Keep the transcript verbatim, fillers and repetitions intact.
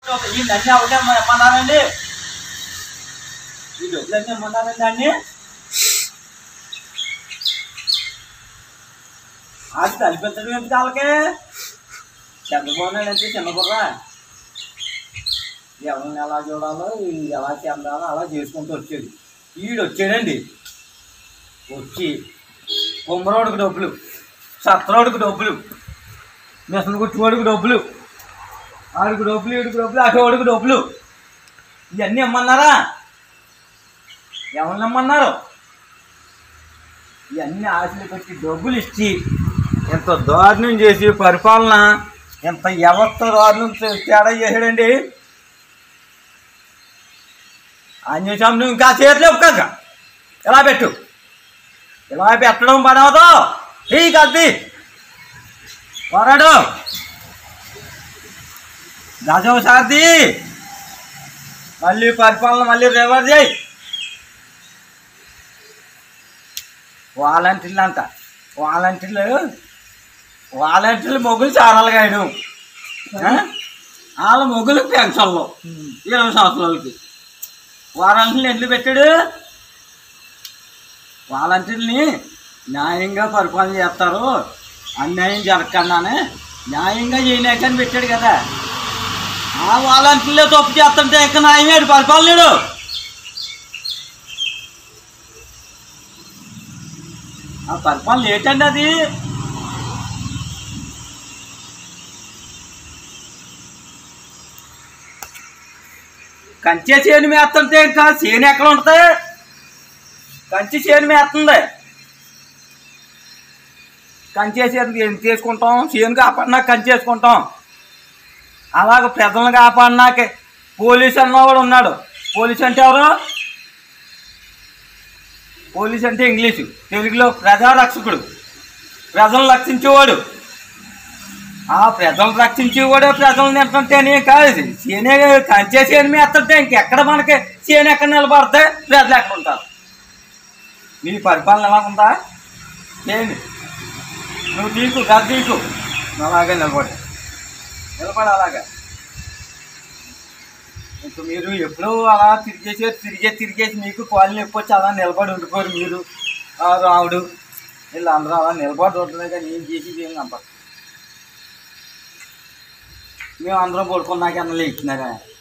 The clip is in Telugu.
ఈ డబ్బులు ఒకటే ఇమ్మన్నారండి, ఈ డబ్బులు అన్నీ ఇమ్మన్నారండి అన్ని అది కనిపించడం ఏంటి వాళ్ళకి? చంద్రబాబు నాయుడు అంటే చిన్న బుర్ర, ఎవరిని ఎలా చూడాలో ఎలా చెందాలో అలా చేసుకుంటూ వచ్చేది. ఈడు వచ్చాడండి, వచ్చి కుమ్మరోడికి డబ్బులు, సత్రోడికి డబ్బులు, మిషన్ కుట్టుకోడికి డబ్బులు, ఆడికి డబ్బులు, ఈడికి డబ్బులు, అటోడికి డబ్బులు, ఇవన్నీ ఇమ్మన్నారా? ఎవరిని ఇమ్మన్నారు? ఇవన్నీ ఆశలు పెట్టి డబ్బులు ఇచ్చి ఎంత దారుణం చేసి పరిపాలన ఎంత వ్యవస్థ దారుణం తేడా చేసాడండి. ఆంజనేయస్వామి నువ్వు ఇంకా చేతులు ఒప్పుకోక, ఇలా పెట్టు, ఇలా పెట్టడం పడవదు, ఈ కద్ది పోరాడు గజం సార్ది మళ్ళీ పరిపాలన మళ్ళీ రివర్స్ చేయి. వాలంటీర్లు అంట, వాలంటీర్లు వాలంటీర్లు మొగ్గులు చారాలు కాయడు, వాళ్ళ మొగ్గులు పెన్షన్లు ఇరవై సంవత్సరాలకి. వాలంటీర్లు ఎట్లు పెట్టాడు? వాలంటీర్ని న్యాయంగా పరిపాలన చేస్తారు, అన్యాయం జరగకుండానే న్యాయంగా చేయలేకని పెట్టాడు కదా. ఆ వాలంటీర్లే తప్పు చేస్తుంటే ఇంకా న్యాయమేడు పరిపాలనడు. ఆ పరిపాలన ఏంటండి అది? కంచె చేను మేస్తుంటే ఇంకా చేను ఎక్కడ ఉంటుంది? కంచి చేను మేస్తుంది, కంచె చేను ఏం చేసుకుంటాం? చేను కాపాడినా కంచె వేసుకుంటాం. అలాగే ప్రజలను కాపాడినాక పోలీసు అన్నవాడు ఉన్నాడు. పోలీసు అంటే ఎవరు? పోలీసు అంటే ఇంగ్లీషు, తెలుగులో ప్రజారక్షకుడు, ప్రజలను రక్షించేవాడు. ఆ ప్రజలను రక్షించేవాడే ప్రజలను తింటుంటేనే కాదు, చేనే కంచే చేను మేస్తుంటే ఇంకెక్కడ మనకి చేను ఎక్కడ నిలబడితే ప్రజలు ఎక్కడ ఉంటారు? నీ పరిపాలన ఎలా ఉందా? చేయండి, నువ్వు తీకు గది తీకు, అలాగే నిలబడి నిలబడి అలాగా. ఇంక మీరు ఎప్పుడూ అలా తిరిగేసి తిరిగే తిరిగేసి మీకు కాలనీ ఎప్పొచ్చి అలా నిలబడి ఉండిపోరు. మీరు రావుడు వీళ్ళు అందరూ అలా నిలబడి ఉంటున్నాయి, కానీ ఏం చేసి ఏం నమ్మరు. మేము అందరం పడుకున్నాక అన్న లేచినారా?